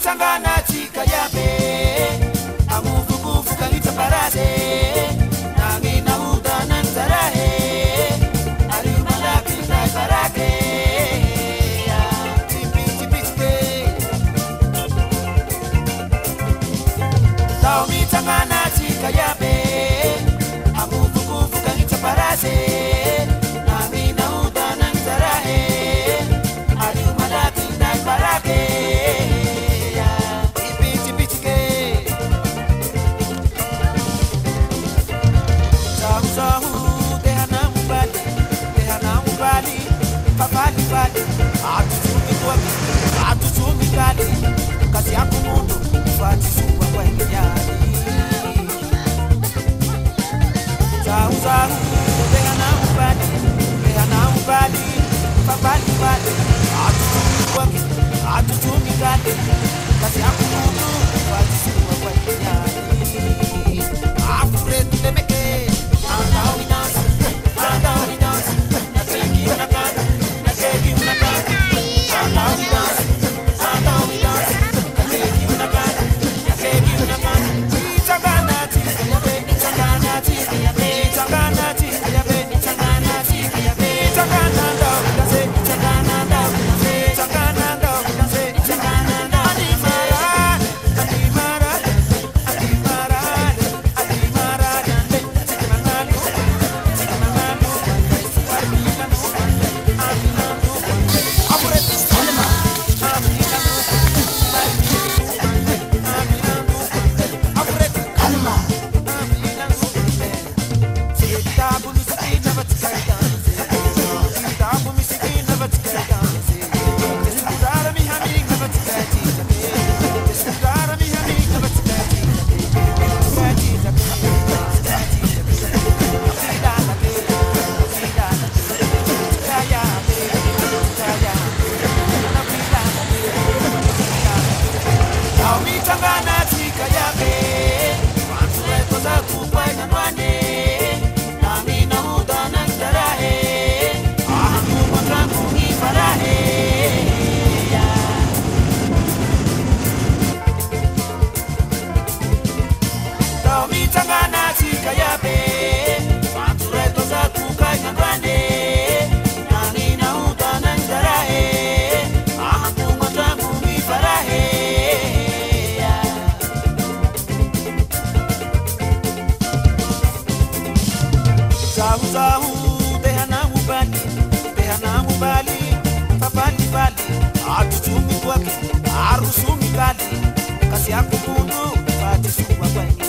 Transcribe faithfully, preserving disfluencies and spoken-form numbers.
mitangana tika yabe amufukufu kalita parase nangi na udana nzarahe ali malaki na barake tipi tipi tipi tao mitangana tika yabe amufukufu kalita parase nangi na udana nzarahe ali malaki na barake Papali pali, atuzumi kwaki, atuzumi kali, kazi yako mundu, fati suwa kwa hinyani. Zau zau, deha na ubali, deha na ubali, papali pali, atuzumi kwaki, atuzumi kali, kazi yako mundu, fati suwa kwa hinyani. Afure tulemeke, anda uinasa, anda uinasa, nateki unakana. Zau zau, deha na ubali, deha na ubali, papali pali, atuzumi kwaki, arusumi kali, kasi yako mundu, fati suwa kwa